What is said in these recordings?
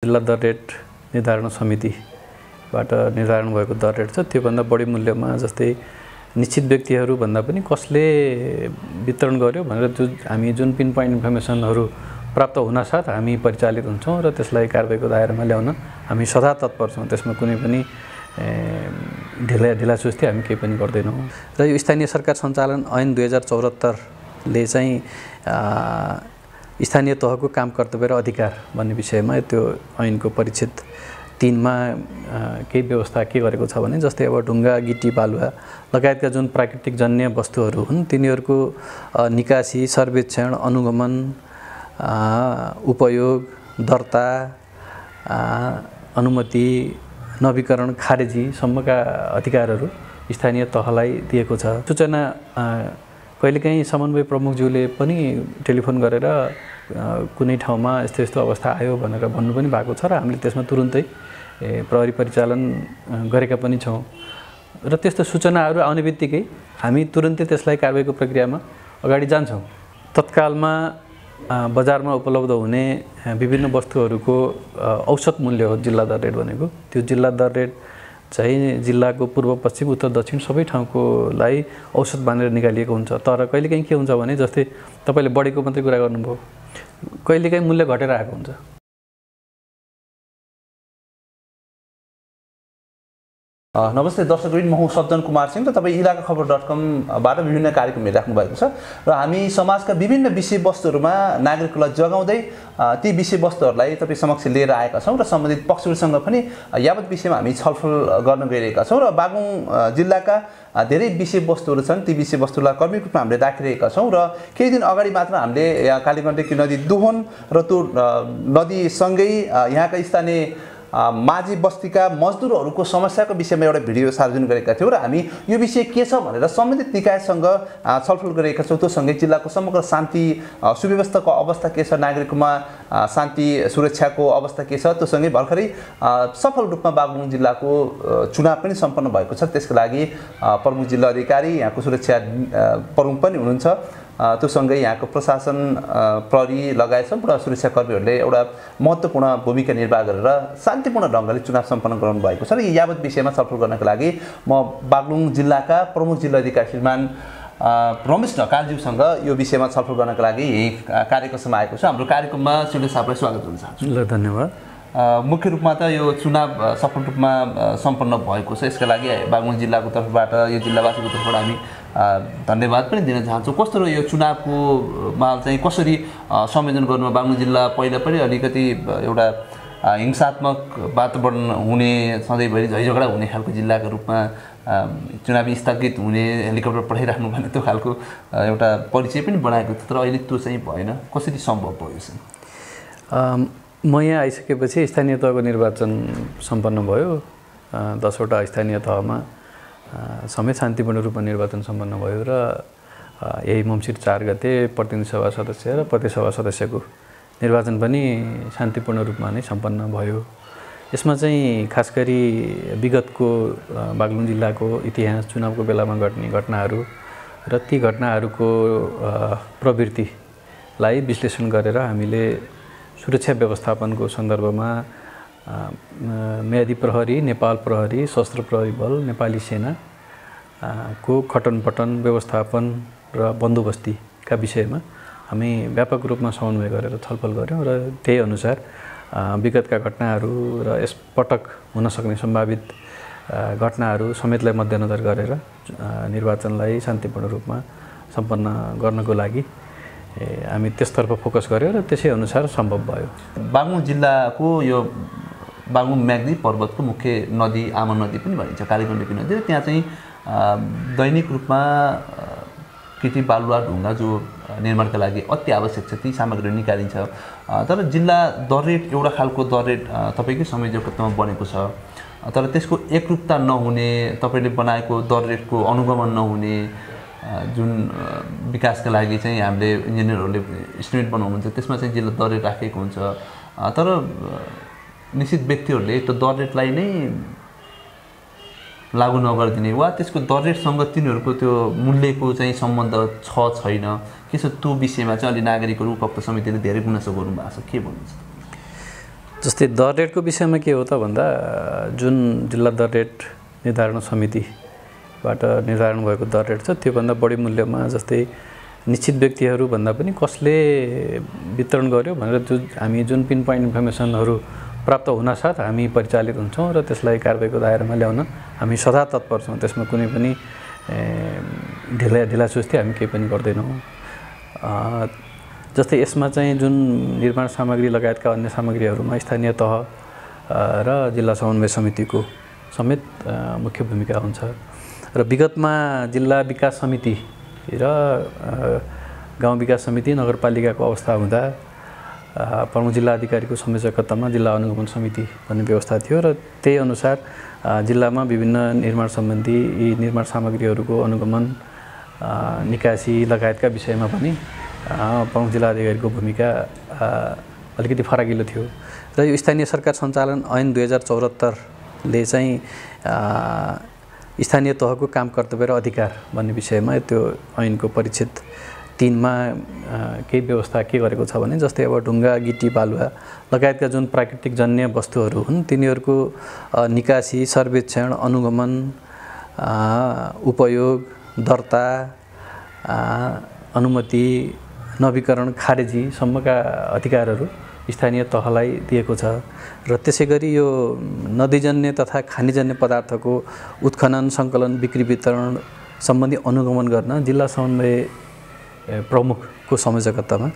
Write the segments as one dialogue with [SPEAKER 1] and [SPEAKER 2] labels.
[SPEAKER 1] जिल्ला दर रेट निर्धारण समितिबाट निर्धारण भएको दर रेट छ त्योभन्दा बढी मूल्यमा जस्तै निश्चित व्यक्तिहरू भन्दा पनि कसले वितरण गर्यो भनेर हामी जुन पिन पोइन्ट इन्फर्मेसनहरू प्राप्त हुनासाथ हामी परिचालित हुन्छौँ र त्यसलाई कारबाहीको दायरामा ल्याउन हामी सदा तत्पर छौँ। त्यसमा कुनै पनि ढिलासुस्ती हामी केही पनि गर्दैनौँ। र यो स्थानीय सरकार सञ्चालन ऐन 2074ले चाहिँ स्थानीय तहको काम कर्तव्य र अधिकार भन्ने विषयमा त्यो ऐनको परिच्छेद 3मा केही व्यवस्था के गरेको छ भने जस्तै अब ढुङ्गा गिटी बालुवा लगायतका जुन प्राकृतिक जन्य वस्तुहरू हुन् तिनीहरूको निकासी सर्वेक्षण अनुगमन उपयोग दर्ता अनुमति नवीकरण खारेजी सम्मका अधिकारहरू स्थानीय तहलाई दिएको छ। सूचना कहिलेकाहीँ समन्वय प्रमुखज्यूले पनि टेलिफोन गरेर कुनै ठाउँमा यस्तो यस्तो अवस्था आयो भनेर भन्नु पनि भएको छ र हामीले त्यसमा तुरुन्तै प्रहरी परिचालन गरेका पनि छौँ र त्यस्तो सूचनाहरू आउने बित्तिकै हामी तुरुन्तै त्यसलाई कारबाहीको प्रक्रियामा अगाडि जान्छौँ। तत्कालमा बजारमा उपलब्ध हुने विभिन्न वस्तुहरूको औसत मूल्य हो जिल्ला दर रेट भनेको। त्यो जिल्ला दर रेट चाहिँ जिल्लाको पूर्व पश्चिम उत्तर दक्षिण सबै ठाउँकोलाई औसत मानेर निकालिएको हुन्छ। तर कहिलेकाहीँ के हुन्छ भने जस्तै तपाईँले बढेको मात्रै कुरा गर्नुभयो, कहिलेकाहीँ मूल्य घटेर आएको हुन्छ।
[SPEAKER 2] नमस्ते दर्शकवृन्द, म हुँ सज्जन कुमार सिंह र तपाईँ इलाकाखबर.com-बाट विभिन्न कार्यक्रम हेरिराख्नु भएको छ र हामी समाजका विभिन्न विषयवस्तुहरूमा नागरिकलाई जगाउँदै ती विषयवस्तुहरूलाई तपाईँ समक्ष लिएर आएका छौँ र सम्बन्धित पक्षहरूसँग पनि यावत विषयमा हामी छलफल गर्न गइरहेका छौँ र बागलुङ जिल्लाका धेरै विषयवस्तुहरू छन्। ती विषयवस्तुलाई क्रमिक रूपमा हामीले राखिरहेका छौँ र केही दिन अगाडि मात्र हामीले यहाँ कालीगण्डकी नदी दोहन र त्यो नदीसँगै यहाँका स्थानीय माझी बस्तीका मजदुरहरूको समस्याको विषयमा एउटा भिडियो सार्वजनिक गरेका थियौँ र हामी यो विषय के छ भनेर सम्बन्धित निकायसँग छलफल गरेका छौँ। त्यो सँगै जिल्लाको समग्र शान्ति सुव्यवस्थाको अवस्था के छ, नागरिकमा शान्ति सुरक्षाको अवस्था के छ, त्यो सँगै भर्खरै सफल रूपमा बागलुङ जिल्लाको चुनाव पनि सम्पन्न भएको छ। त्यसको लागि प्रमुख जिल्ला अधिकारी यहाँको सुरक्षा प्रमुख पनि हुनुहुन्छ। त्यो सँगै यहाँको प्रशासन प्रहरी लगायत सम्पूर्ण सुरक्षाकर्मीहरूले एउटा महत्त्वपूर्ण भूमिका निर्वाह गरेर शान्तिपूर्ण ढङ्गले चुनाव सम्पन्न गराउनु भएको छ र यावत विषयमा छलफल गर्नका लागि म बागलुङ जिल्लाका प्रमुख जिल्ला अधिकारी श्रीमान रमेश ढकालज्यूसँग यो विषयमा छलफल गर्नका लागि यही कार्यक्रममा आएको छु। हाम्रो कार्यक्रममा श्री साहबलाई स्वागत गर्न चाहन्छु।
[SPEAKER 1] ल धन्यवाद।
[SPEAKER 2] मुख्य रूपमा त यो चुनाव सफल रूपमा सम्पन्न भएको छ, यसका लागि बागलुङ जिल्लाको तर्फबाट यो जिल्लावासीको तर्फबाट हामी धन्यवाद पनि दिन चाहन्छौँ। कस्तो रह्यो यो चुनावकोमा चाहिँ कसरी संयोजन गर्नु? बागलुङ जिल्ला पहिला पनि अलिकति एउटा हिंसात्मक वातावरण हुने, सधैँभरि झैझगडा हुने खालको जिल्लाको रूपमा चुनावी स्थगित हुने, हेलिकप्टर पठाइराख्नु भन्ने त्यो खालको एउटा परिचय पनि बनाएको थियो, तर अहिले त्यो चाहिँ भएन। कसरी सम्भव भयो चाहिँ?
[SPEAKER 1] म यहाँ आइसकेपछि स्थानीय तहको निर्वाचन सम्पन्न भयो। 10वटा स्थानीय तहमा समेत शान्तिपूर्ण रूपमा निर्वाचन सम्पन्न भयो र यही मङ्सिर 4 गते प्रतिनिधि सभा सदस्य र प्रदेश सभा सदस्यको निर्वाचन पनि शान्तिपूर्ण रूपमा नै सम्पन्न भयो। यसमा चाहिँ खास गरी विगतको बागलुङ जिल्लाको इतिहास, चुनावको बेलामा घट्ने घटनाहरू र ती घटनाहरूको प्रवृत्तिलाई विश्लेषण गरेर हामीले सुरक्षा व्यवस्थापनको सन्दर्भमा म्यादी प्रहरी, नेपाल प्रहरी, सशस्त्र प्रहरी बल, नेपाली सेना को खटनपटन व्यवस्थापन र बन्दोबस्तीका विषयमा हामी व्यापक रूपमा समन्वय गरेर छलफल गऱ्यौँ र त्यही अनुसार विगतका घटनाहरू र यसपटक हुन सक्ने सम्भावित घटनाहरू समेतलाई मध्यनजर गरेर निर्वाचनलाई शान्तिपूर्ण रूपमा सम्पन्न गर्नको लागि हामी त्यसतर्फ फोकस गऱ्यौँ र त्यसै अनुसार सम्भव भयो।
[SPEAKER 2] बागलुङ जिल्लाको यो बागलुङ म्याग्दी पर्वतको मुख्य नदी आमा नदी पनि भनिन्छ, कालीगण्डकी नदी, र त्यहाँ चाहिँ दैनिक रूपमा गिटी बालुवा ढुङ्गा जो निर्माणका लागि अति आवश्यक छ ती सामग्रीहरू निकालिन्छ। तर जिल्ला दर रेट एउटा खालको दर रेट तपाईँकै संयोजकत्वमा बनेको छ, तर त्यसको एकरूपता नहुने, तपाईँले बनाएको दर रेटको अनुगमन नहुने, जुन विकासका लागि चाहिँ हामीले इन्जिनियरहरूले इस्टिमेट बनाउनुहुन्छ त्यसमा चाहिँ जिल्ला दर रेट राखेको हुन्छ, तर निश्चित व्यक्तिहरूले त्यो दर रेटलाई नै लागू नगरिदिने वा त्यसको दर रेटसँग तिनीहरूको त्यो मूल्यको चाहिँ सम्बन्ध छ छैन, के छ त्यो विषयमा चाहिँ अलि नागरिकहरू उपभोक्ता समितिले धेरै गुनासो गर्नुभएको छ, के भन्नुहुन्छ?
[SPEAKER 1] जस्तै दर रेटको विषयमा के हो त भन्दा जुन जिल्ला दर रेट निर्धारण समितिबाट निर्धारण भएको दर रेट छ त्योभन्दा बढी मूल्यमा जस्तै निश्चित व्यक्तिहरू भन्दा पनि कसले वितरण गर्यो भनेर हामी जुन पिन पोइन्ट इन्फर्मेसनहरू प्राप्त हुनासाथ हामी परिचालित हुन्छौँ र त्यसलाई कारबाहीको दायरामा ल्याउन हामी सदा तत्पर छौँ। त्यसमा कुनै पनि ढिलासुस्ती हामी केही पनि गर्दैनौँ। जस्तै यसमा चाहिँ जुन निर्माण सामग्री लगायतका अन्य सामग्रीहरूमा स्थानीय तह र जिल्ला समन्वय समितिको समेत मुख्य भूमिका हुन्छ र विगतमा जिल्ला विकास समिति र गाउँ विकास समिति नगरपालिकाको अवस्था हुँदा प्रमुख जिल्ला अधिकारीको संयोजकत्वमा जिल्ला अनुगमन समिति भन्ने व्यवस्था थियो र त्यही अनुसार जिल्लामा विभिन्न निर्माण सम्बन्धी यी निर्माण सामग्रीहरूको अनुगमन निकासी लगायतका विषयमा पनि प्रमुख जिल्ला अधिकारीको भूमिका अलिकति फराकिलो थियो र यो स्थानीय सरकार सञ्चालन ऐन 2074ले चाहिँ स्थानीय तहको काम कर्तव्य र अधिकार भन्ने विषयमा त्यो ऐनको परिच्छेद 3मा केही व्यवस्था के गरेको छ भने जस्तै अब ढुङ्गा गिटी बालुवा लगायतका जुन प्राकृतिक जन्य वस्तुहरू हुन् तिनीहरूको निकासी सर्वेक्षण अनुगमन उपयोग दर्ता अनुमति नवीकरण खारेजी सम्मका अधिकारहरू स्थानीय तहलाई दिएको छ र त्यसै गरी यो नदीजन्य तथा खानीजन्य पदार्थको उत्खनन सङ्कलन बिक्री वितरण सम्बन्धी अनुगमन गर्न जिल्ला समन्वय प्रमुखको संयोजकत्वमा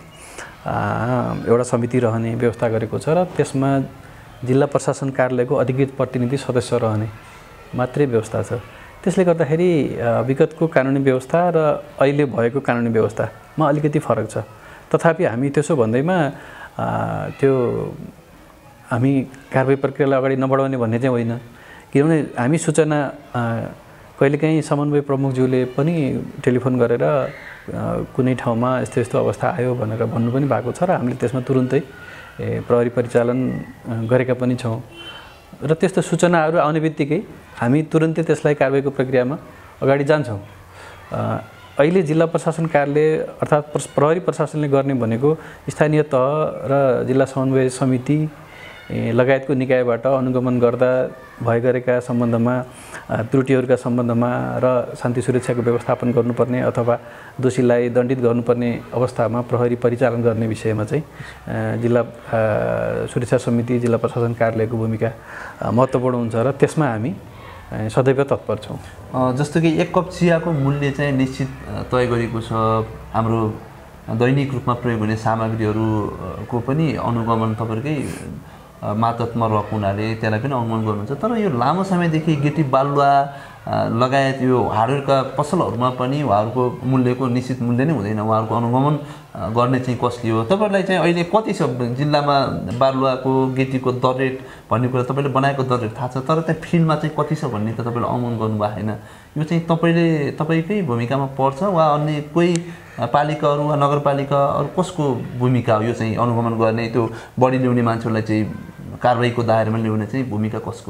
[SPEAKER 1] एउटा समिति रहने व्यवस्था गरेको छ र त्यसमा जिल्ला प्रशासन कार्यालयको अधिकृत प्रतिनिधि सदस्य रहने मात्रै व्यवस्था छ। त्यसले गर्दाखेरि विगतको कानुनी व्यवस्था र अहिले भएको कानुनी व्यवस्थामा अलिकति फरक छ। तथापि हामी त्यसो भन्दैमा त्यो हामी कारबाही प्रक्रियालाई अगाडि नबढाउने भन्ने चाहिँ होइन, किनभने हामी सूचना कहिलेकाहीँ समन्वय प्रमुखज्यूले पनि टेलिफोन गरेर कुनै ठाउँमा यस्तो यस्तो अवस्था आयो भनेर भन्नु पनि भएको छ र हामीले त्यसमा तुरुन्तै प्रहरी परिचालन गरेका पनि छौँ र त्यस्तो सूचनाहरू आउने बित्तिकै हामी तुरुन्तै त्यसलाई कारबाहीको प्रक्रियामा अगाडि जान्छौँ। अहिले जिल्ला प्रशासन कार्यालय अर्थात् प्रहरी प्रशासनले गर्ने भनेको स्थानीय तह र जिल्ला समन्वय समिति लगायतको निकायबाट अनुगमन गर्दा भएका सम्बन्धमा त्रुटिहरूका सम्बन्धमा र शान्ति सुरक्षाको व्यवस्थापन गर्नुपर्ने अथवा दोषीलाई दण्डित गर्नुपर्ने अवस्थामा प्रहरी परिचालन गर्ने विषयमा चाहिँ जिल्ला सुरक्षा समिति जिल्ला प्रशासन कार्यालयको भूमिका महत्त्वपूर्ण हुन्छ र त्यसमा हामी सदैव तत्पर छौँ।
[SPEAKER 2] जस्तो कि एक कप चियाको मूल्य चाहिँ निश्चित तय गरेको छ। हाम्रो दैनिक रूपमा प्रयोग हुने सामग्रीहरूको पनि अनुगमन तपाईँहरूकै मातहतमा रहेको हुनाले त्यसलाई पनि अनुगमन गर्नुहुन्छ। तर यो लामो समयदेखि गिटी बालुवा लगायत यो हार्डवेयरका पसलहरूमा पनि उहाँहरूको मूल्यको निश्चित मूल्य नै हुँदैन, उहाँहरूको अनुगमन गर्ने चाहिँ कसले हो? तपाईँहरूलाई चाहिँ अहिले कति छ जिल्लामा बालुवाको गिटीको दर रेट भन्ने कुरा तपाईँले बनाएको दर रेट थाहा छ, तर त्यहाँ फिल्डमा चाहिँ कति छ भन्ने त तपाईँले अनुगमन गर्नुभएको छैन। यो चाहिँ तपाईँकै भूमिकामा पर्छ वा अन्य कोही पालिकाहरू वा नगरपालिका अरू कसको भूमिका हो यो चाहिँ अनुगमन गर्ने, त्यो बढी ल्याउने मान्छेहरूलाई चाहिँ कारबाहीको दायरामा ल्याउने चाहिँ भूमिका कसको?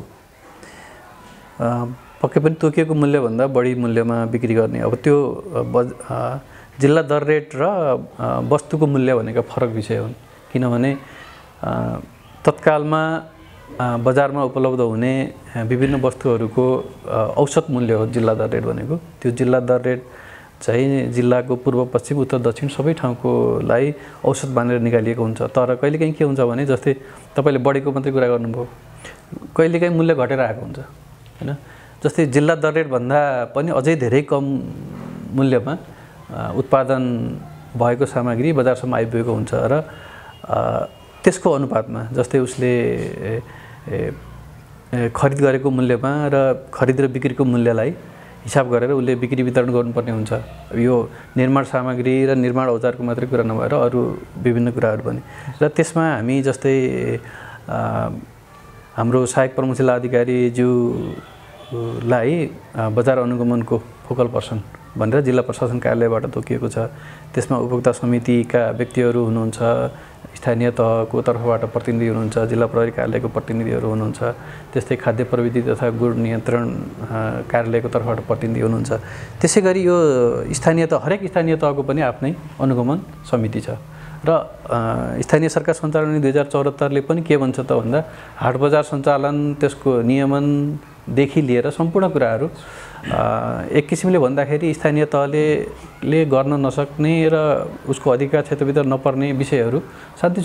[SPEAKER 1] पक्कै पनि तोकिएको मूल्यभन्दा बढी मूल्यमा बिक्री गर्ने अब त्यो जिल्ला दर रेट र वस्तुको मूल्य भनेको फरक विषय हुन्। किनभने तत्कालमा बजारमा उपलब्ध हुने विभिन्न वस्तुहरूको औसत मूल्य हो जिल्ला दर रेट भनेको। त्यो जिल्ला दर रेट चाहिँ जिल्लाको पूर्व पश्चिम उत्तर दक्षिण सबै ठाउँकोलाई औसत मानेर निकालिएको हुन्छ। तर कहिलेकाहीँ के हुन्छ भने जस्तै तपाईँले बढेको मात्रै कुरा गर्नुभयो, कहिलेकाहीँ मूल्य घटेर आएको हुन्छ हैन। जस्तै जिल्ला दर रेटभन्दा पनि अझै धेरै कम मूल्यमा उत्पादन भएको सामग्री बजारसम्म आइपुगेको हुन्छ र त्यसको अनुपातमा जस्तै उसले खरिद गरेको मूल्यमा र खरिद र बिक्रीको मूल्यलाई हिसाब गरेर उसले बिक्री वितरण गर्नुपर्ने हुन्छ। यो निर्माण सामग्री र निर्माण औजारको मात्रै कुरा नभएर अरू विभिन्न कुराहरू पनि र त्यसमा हामी जस्तै हाम्रो सहायक प्रमुख जिल्ला अधिकारीज्यूलाई बजार अनुगमनको फोकल पर्सन भनेर जिल्ला प्रशासन कार्यालयबाट तोकिएको छ। त्यसमा उपभोक्ता समितिका व्यक्तिहरू हुनुहुन्छ, स्थानीय तहको तर्फबाट प्रतिनिधि हुनुहुन्छ, जिल्ला प्रहरी कार्यालयको प्रतिनिधिहरू हुनुहुन्छ, त्यस्तै खाद्य प्रविधि तथा गुण नियन्त्रण कार्यालयको तर्फबाट प्रतिनिधि हुनुहुन्छ। त्यसै गरी यो हरेक स्थानीय तहको पनि आफ्नै अनुगमन समिति छ र स्थानीय सरकार सञ्चालन 2074ले पनि के भन्छ त भन्दा हाट बजार सञ्चालन त्यसको नियमनदेखि लिएर सम्पूर्ण कुराहरू एक किसिमले भन्दाखेरि स्थानीय तहले गर्न नसक्ने र उसको अधिकार क्षेत्रभित्र नपर्ने विषयहरू शान्ति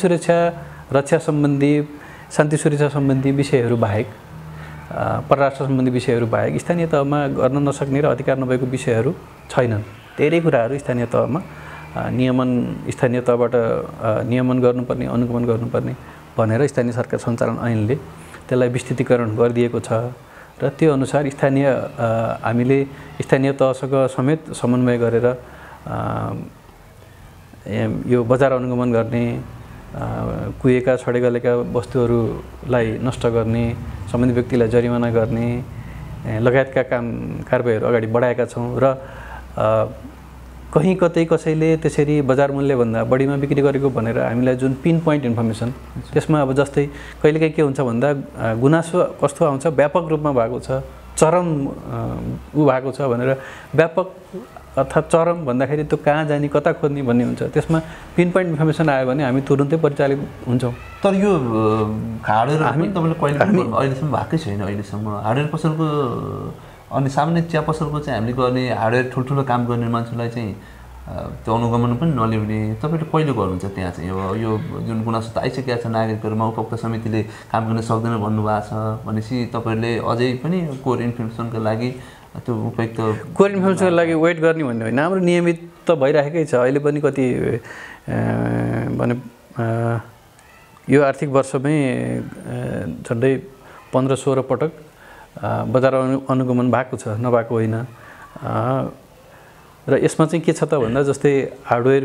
[SPEAKER 1] सुरक्षा सम्बन्धी विषयहरू बाहेक परराष्ट्र सम्बन्धी विषयहरू बाहेक स्थानीय तहमा गर्न नसक्ने र अधिकार नभएको विषयहरू छैनन्। धेरै कुराहरू स्थानीय तहमा स्थानीय तहबाट नियमन गर्नुपर्ने अनुगमन गर्नुपर्ने भनेर स्थानीय सरकार सञ्चालन ऐनले त्यसलाई विस्तृतीकरण गरिदिएको छ र त्यो अनुसार हामीले स्थानीय तहसँग समेत समन्वय गरेर यो बजार अनुगमन गर्ने कुहेका छडेगलेका वस्तुहरूलाई नष्ट गर्ने सम्बन्धित व्यक्तिलाई जरिमाना गर्ने लगायतका कारबाहीहरू अगाडि बढाएका छौँ र कहीँ कतै कसैले त्यसरी बजार मूल्यभन्दा बढीमा बिक्री गरेको भनेर हामीलाई जुन पिन पोइन्ट इन्फर्मेसन त्यसमा अब जस्तै कहिलेकाहीँ के हुन्छ भन्दा गुनासो कस्तो आउँछ व्यापक रूपमा भएको छ चरम भएको छ भनेर व्यापक अर्थात् चरम भन्दाखेरि त्यो कहाँ जाने कता खोज्ने भन्ने हुन्छ। त्यसमा पिन पोइन्ट इन्फर्मेसन आयो भने हामी तुरुन्तै परिचालित हुन्छौँ।
[SPEAKER 2] तर यो हार्डवेयर हामी तपाईँले कहिले अहिलेसम्म भएकै छैन। अहिलेसम्म हार्डवेयर पसलको अनि सामान्य चिया पसलको चाहिँ हामीले गर्ने हार्डवेयर ठुल्ठुलो काम गर्ने मान्छेलाई चाहिँ त्यो अनुगमन पनि नल्याउने तपाईँले कहिले गर्नुहुन्छ त्यहाँ चाहिँ अब यो जुन गुनासो त आइसकेको छ नागरिकहरूमा उपभोक्ता समितिले काम गर्न सक्दैन भन्नुभएको छ भनेपछि तपाईँहरूले अझै पनि कोर इन्फर्मेसनको लागि त्यो उपयुक्त
[SPEAKER 1] कोर इन्फर्मेसनको लागि वेट गर्ने भन्ने होइन। हाम्रो नियमित त भइराखेकै छ। अहिले पनि कति भने यो आर्थिक वर्षमै झन्डै 15-16 पटक बजार अनुगमन भएको छ, नभएको होइन। र यसमा चाहिँ के छ त भन्दा जस्तै हार्डवेयर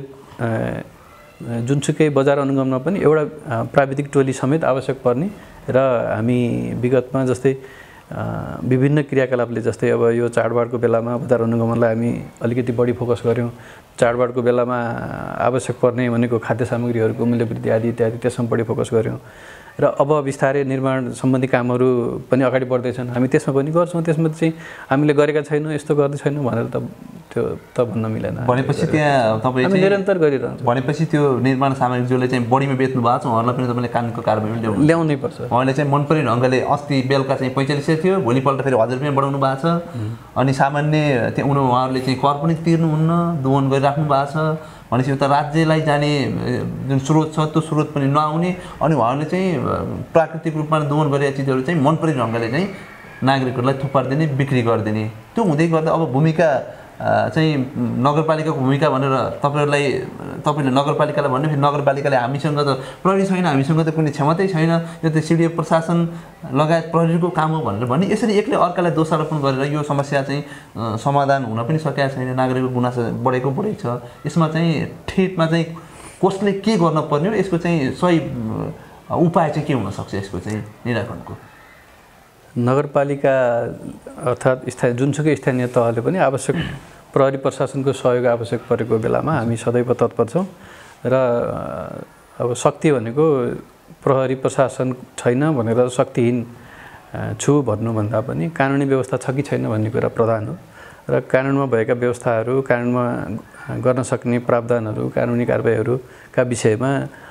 [SPEAKER 1] जुनसुकै बजार अनुगमनमा पनि एउटा प्राविधिक टोली समेत आवश्यक पर्ने र हामी विगतमा जस्तै विभिन्न क्रियाकलापले जस्तै अब यो चाडबाडको बेलामा बजार अनुगमनलाई हामी अलिकति बढी फोकस गऱ्यौँ। चाडबाडको बेलामा आवश्यक पर्ने भनेको खाद्य सामग्रीहरूको मूल्यवृद्धि आदि इत्यादि त्यसमा बढी फोकस गऱ्यौँ र अब बिस्तारै निर्माण सम्बन्धी कामहरू पनि अगाडि बढ्दैछन्। हामी त्यसमा पनि गर्छौँ। त्यसमा चाहिँ हामीले गरेका छैनौँ, यस्तो गर्दै छैनौँ भनेर त त्यो त भन्न मिलेन।
[SPEAKER 2] भनेपछि त्यहाँ तपाईँ
[SPEAKER 1] निरन्तर गरिरहन्छ।
[SPEAKER 2] भनेपछि त्यो निर्माण सामग्री जसले चाहिँ बढीमा बेच्नु भएको छ उहाँहरूलाई पनि तपाईँले कानुनको कारबाही
[SPEAKER 1] ल्याउनै पर्छ।
[SPEAKER 2] उहाँले चाहिँ मन पर्ने ढङ्गले अस्ति बेलुका चाहिँ 45 थियो, भोलिपल्ट फेरि 1000 रुपियाँ बढाउनु भएको छ। अनि सामान्य त्यहाँ उहाँहरूले चाहिँ कर पनि तिर्नुहुन्न, दोहन गरिराख्नु भएको छ। भनेपछि उता राज्यलाई जाने जुन स्रोत छ त्यो स्रोत पनि नआउने अनि उहाँहरूले चाहिँ प्राकृतिक रूपमा दोहन गरेका चिजहरू चाहिँ मन पर्ने ढङ्गले चाहिँ नागरिकहरूलाई थुपारिदिने, बिक्री गरिदिने, त्यो हुँदै गर्दा अब भूमिका चाहिँ नगरपालिकाको भूमिका भनेर तपाईँले नगरपालिकालाई भन्ने फेरि नगरपालिकाले हामीसँग त प्रहरी छैन, हामीसँग त कुनै क्षमतै छैन, यो त सिडिओ प्रशासन लगायत प्रहरीको काम हो भनेर भन्ने यसरी एक्लै अर्कालाई दोषारोपण गरेर यो समस्या चाहिँ समाधान हुन पनि सकेका छैन। नागरिकको गुनासो बढेको छ। यसमा चाहिँ ठेटमा चाहिँ कसले के गर्न पर्ने हो, यसको चाहिँ सही उपाय चाहिँ के हुनसक्छ यसको चाहिँ निराकरणको?
[SPEAKER 1] नगरपालिका अर्थात् जुनसुकै स्थानीय तहले पनि आवश्यक प्रहरी प्रशासनको सहयोग आवश्यक परेको बेलामा हामी सदैव तत्पर छौँ र अब शक्ति भनेको प्रहरी प्रशासन छैन भनेर शक्तिहीन छु भन्नुभन्दा पनि कानुनी व्यवस्था छ कि छैन भन्ने कुरा प्रधान हो र कानुनमा भएका व्यवस्थाहरू, कानुनमा गर्न सक्ने प्रावधानहरू, कानुनी कारबाहीहरूका विषयमा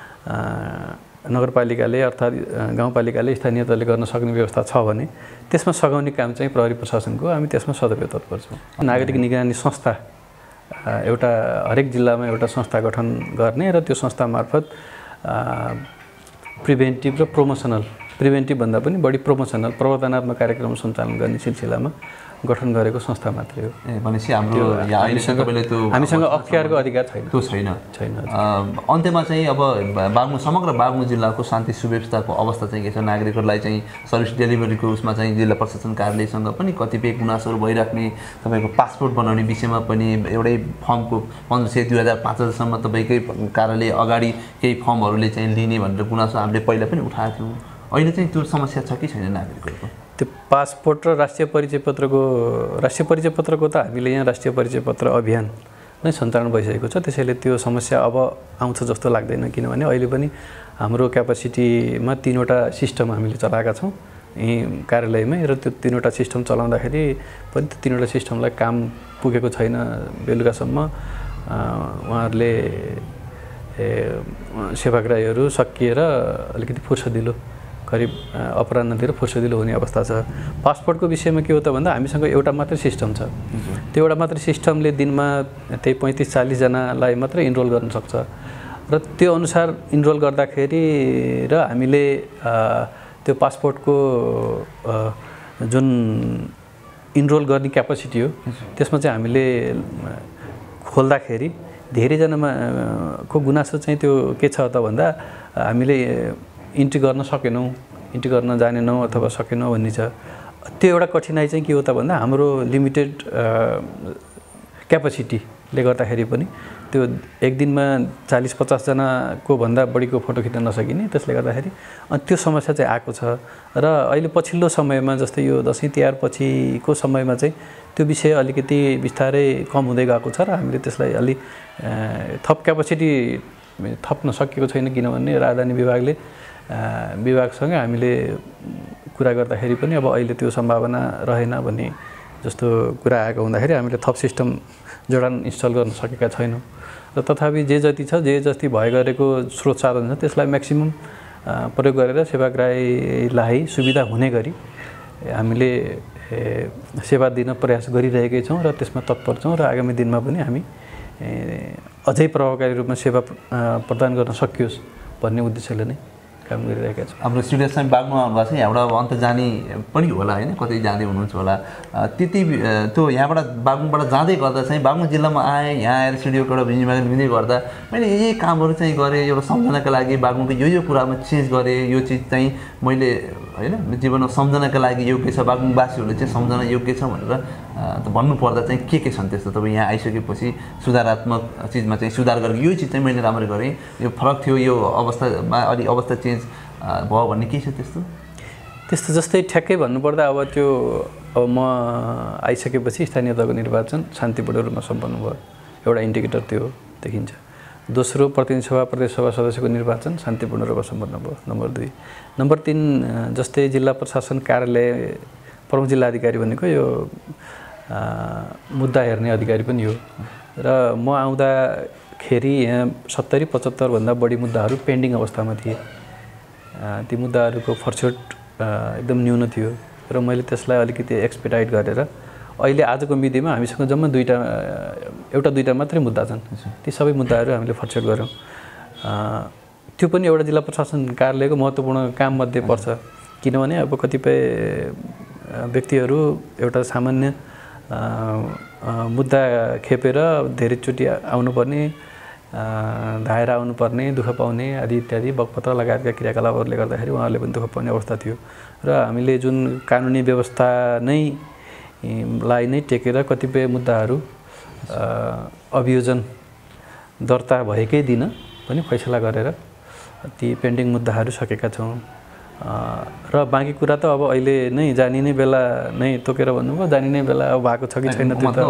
[SPEAKER 1] नगरपालिकाले अर्थात् गाउँपालिकाले स्थानीय तहले गर्न सक्ने व्यवस्था छ भने त्यसमा सघाउने काम चाहिँ प्रहरी प्रशासनको, हामी त्यसमा सदैव तत्पर छौँ। नागरिक निगरानी संस्था एउटा हरेक जिल्लामा एउटा संस्था गठन गर्ने र त्यो संस्था मार्फत प्रिभेन्टिभ र प्रिभेन्टिभ भन्दा पनि बढी प्रोमोसनल प्रवर्धनात्मक कार्यक्रम सञ्चालन गर्ने सिलसिलामा गठन गरेको संस्था मात्रै हो।
[SPEAKER 2] भनेपछि हाम्रो
[SPEAKER 1] हामीसँग अख्तियारको अधिकार छैन।
[SPEAKER 2] त्यो छैन। अन्त्यमा चाहिँ अब समग्र बागलुङ जिल्लाको शान्ति सुव्यवस्थाको अवस्था चाहिँ के छ? नागरिकहरूलाई चाहिँ सर्भिस डेलिभरीको उसमा चाहिँ जिल्ला प्रशासन कार्यालयसँग पनि कतिपय गुनासोहरू भइराख्ने, तपाईँको पासपोर्ट बनाउने विषयमा पनि एउटै फर्मको 1500-2000-5000सम्म तपाईँकै कार्यालय अगाडि केही फर्महरूले चाहिँ लिने भनेर गुनासो हामीले पहिला पनि उठाएको थियौँ। अहिले चाहिँ त्यो समस्या छ कि छैन नागरिकहरूको?
[SPEAKER 1] त्यो पासपोर्ट र राष्ट्रिय परिचय पत्रको त हामीले यहाँ राष्ट्रिय परिचय पत्र अभियान नै सञ्चालन भइसकेको छ। त्यसैले त्यो समस्या अब आउँछ जस्तो लाग्दैन, किनभने अहिले पनि हाम्रो क्यापासिटीमा 3वटा सिस्टम हामीले चलाएका छौँ यहीँ कार्यालयमै र त्यो 3वटा सिस्टम चलाउँदाखेरि पनि त्यो 3वटा सिस्टमलाई काम पुगेको छैन। बेलुकासम्म उहाँहरूले सेवाग्राहीहरू सकिएर अलिकति फुर्सदिलो करिब अपराह्नतिर फुर्सदिलो हुने अवस्था छ। पासपोर्टको विषयमा के हो त भन्दा हामीसँग एउटा मात्रै सिस्टम छ। त्यो एउटा मात्रै सिस्टमले दिनमा त्यही 35-40 जनालाई मात्रै इनरोल गर्न सक्छ र त्यो अनुसार इनरोल गर्दाखेरि र हामीले त्यो पासपोर्टको जुन इनरोल गर्ने क्यापासिटी हो त्यसमा चाहिँ हामीले खोल्दाखेरि धेरैजनामा को गुनासो चाहिँ त्यो के छ त भन्दा हामीले इन्ट्री गर्न सकेनौँ, इन्ट्री गर्न जानेनौँ अथवा सकेनौँ भन्ने छ। त्यो एउटा कठिनाइ चाहिँ के हो त भन्दा हाम्रो लिमिटेड क्यापासिटीले गर्दाखेरि पनि त्यो एक दिनमा 40-50 जनाको भन्दा बढीको फोटो खिच्न नसकिने, त्यसले गर्दाखेरि अनि त्यो समस्या चाहिँ आएको छ। र अहिले पछिल्लो समयमा जस्तै यो दसैँ तिहार पछिको समयमा चाहिँ त्यो विषय अलिकति बिस्तारै कम हुँदै गएको छ र हामीले त्यसलाई अलि थप क्यापासिटी थप्न सकेको छैन, किनभने राजधानी विभागसँग हामीले कुरा गर्दाखेरि पनि अब अहिले त्यो सम्भावना रहेन भन्ने जस्तो कुरा आएको हुँदाखेरि हामीले थप सिस्टम जडान इन्स्टल गर्न सकेका छैनौँ र तथापि जे जति छ, जे जति भए गरेको स्रोत साधन छ त्यसलाई म्याक्सिमम प्रयोग गरेर सेवाग्राहीलाई सुविधा हुने गरी हामीले सेवा दिन प्रयास गरिरहेकै छौँ र त्यसमा तत्पर छौँ र आगामी दिनमा पनि हामी अझै प्रभावकारी रूपमा सेवा प्रदान गर्न सकियोस् भन्ने उद्देश्यले नै काम गरिरहेका छौँ।
[SPEAKER 2] हाम्रो स्टुडियोमा बाग्लुङ आउनुभएको छ, यहाँबाट अन्त जाने पनि होला होइन, कतै जाँदै हुनुहुन्छ होला। त्यति त्यो यहाँबाट बाग्लुङबाट जाँदै गर्दा चाहिँ बाग्लुङ जिल्लामा आएँ, यहाँ आएर स्टुडियोको एउटा भिजिट लिँदै गर्दा मैले यही कामहरू चाहिँ गरेँ, एउटा सम्झनाका लागि बाग्लुङको यो कुरामा चेन्ज गरेँ, यो चिज चाहिँ मैले होइन जीवनमा सम्झनाका लागि योग्य छ, बाग्लुङवासीहरूले चाहिँ सम्झना योग्य छ भनेर भन्नुपर्दा चाहिँ के छन् त्यस्तो? तपाईँ यहाँ आइसकेपछि सुधारात्मक चिजमा चाहिँ सुधार गरेको यो चिज चाहिँ मैले राम्रो गरेँ, यो फरक थियो, यो अवस्थामा अलि अवस्था चेन्ज भयो भन्ने के छ त्यस्तो?
[SPEAKER 1] त्यस्तो जस्तै ठ्याक्कै भन्नुपर्दा अब त्यो अब म आइसकेपछि स्थानीय तहको निर्वाचन शान्तिपूर्ण रूपमा सम्पन्न भयो, एउटा इन्डिकेटर त्यो देखिन्छ। दोस्रो प्रतिनिधि सभा प्रदेश सभा सदस्यको निर्वाचन शान्तिपूर्ण रूपमा सम्पन्न भयो, नम्बर 2। नम्बर 3 जस्तै जिल्ला प्रशासन कार्यालय प्रमुख जिल्ला अधिकारी भनेको यो मुद्दा हेर्ने अधिकारी पनि हो र म आउँदाखेरि यहाँ 70-75 भन्दा बढी मुद्दाहरू पेन्डिङ अवस्थामा थिए। ती मुद्दाहरूको फरछोट एकदम न्यून थियो र मैले त्यसलाई अलिकति एक्सपेडाइट गरेर अहिले आजको मितिमा हामीसँग जम्मा एउटा दुईटा मात्रै मुद्दा छन्। ती सबै मुद्दाहरू हामीले फरछोट गऱ्यौँ। त्यो पनि एउटा जिल्ला प्रशासन कार्यालयको महत्त्वपूर्ण काममध्ये पर्छ, किनभने अब कतिपय व्यक्तिहरू एउटा सामान्य मुद्दा खेपेर धेरैचोटि आउनुपर्ने, धाएर आउनुपर्ने, दुःख पाउने आदि इत्यादि बगपत्र लगायतका क्रियाकलापहरूले गर्दाखेरि उहाँहरूले पनि दुःख पाउने अवस्था थियो र हामीले जुन कानुनी व्यवस्था लाई नै टेकेर कतिपय मुद्दाहरू अभियोजन दर्ता भएकै दिन पनि फैसला गरेर ती पेन्डिङ मुद्दाहरू सकेका छौँ र बाँकी कुरा त अब अहिले नै जानिने बेला नै तोकेर भन्नुभयो, जानिने बेला अब भएको छ कि छैन त्यो त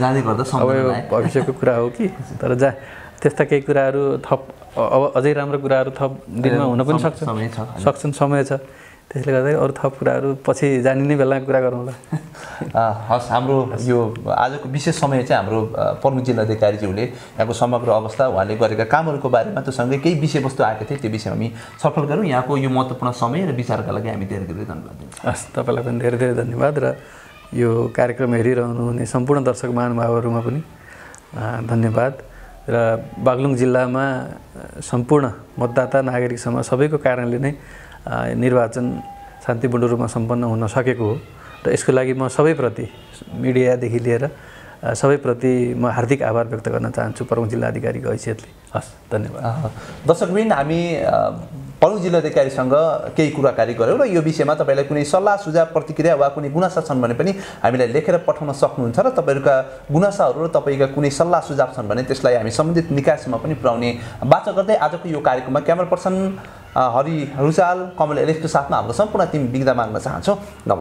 [SPEAKER 1] अब भविष्यको कुरा हो कि, तर त्यस्ता केही कुराहरू थप अब अझै राम्रो कुराहरू थप दिनमा हुन पनि सक्छन्, समय छ। त्यसले गर्दा अरू थप कुराहरू पछि जानिने बेला कुरा गरौँला।
[SPEAKER 2] हस्, हाम्रो यो आजको विशेष समय चाहिँ हाम्रो प्रमुख जिल्लाधिकारीज्यूले यहाँको समग्र अवस्था, उहाँले गरेका कामहरूको बारेमा त्योसँगै केही विषयवस्तु आएको थियो, त्यो विषयमा हामी छलफल गरौँ। यहाँको यो महत्त्वपूर्ण समय र विचारका लागि हामी धेरै धेरै धन्यवाद दिन्छौँ।
[SPEAKER 1] हस्, तपाईँलाई पनि धेरै धेरै धन्यवाद र यो कार्यक्रम हेरिरहनु हुने सम्पूर्ण दर्शक महानुभावहरूमा पनि धन्यवाद र बागलुङ जिल्लामा सम्पूर्ण मतदाता नागरिक समाज सबैको कारणले नै निर्वाचन शान्तिपूर्ण रूपमा सम्पन्न हुन सकेको हो र यसको लागि म सबैप्रति, मिडियादेखि लिएर सबैप्रति म हार्दिक आभार व्यक्त गर्न चाहन्छु प्रमुख जिल्ला अधिकारीको हैसियतले। हस्, धन्यवाद।
[SPEAKER 2] दर्शकवृन्द, हामी प्रमुख जिल्लाधिकारीसँग केही कुराकानी गऱ्यौँ र यो विषयमा तपाईँलाई कुनै सल्लाह सुझाव प्रतिक्रिया वा कुनै गुनासा छन् भने पनि हामीलाई लेखेर पठाउन सक्नुहुन्छ र तपाईँहरूका गुनासाहरू र तपाईँका कुनै सल्लाह सुझाव छन् भने त्यसलाई हामी सम्बन्धित निकायसम्म पनि पुर्याउने बाचा गर्दै आजको यो कार्यक्रममा क्यामेरा पर्सन हरि रुचाल, कमल एलेक्सको साथमा हाम्रो सम्पूर्ण टिम बिदा माग्न चाहन्छौँ।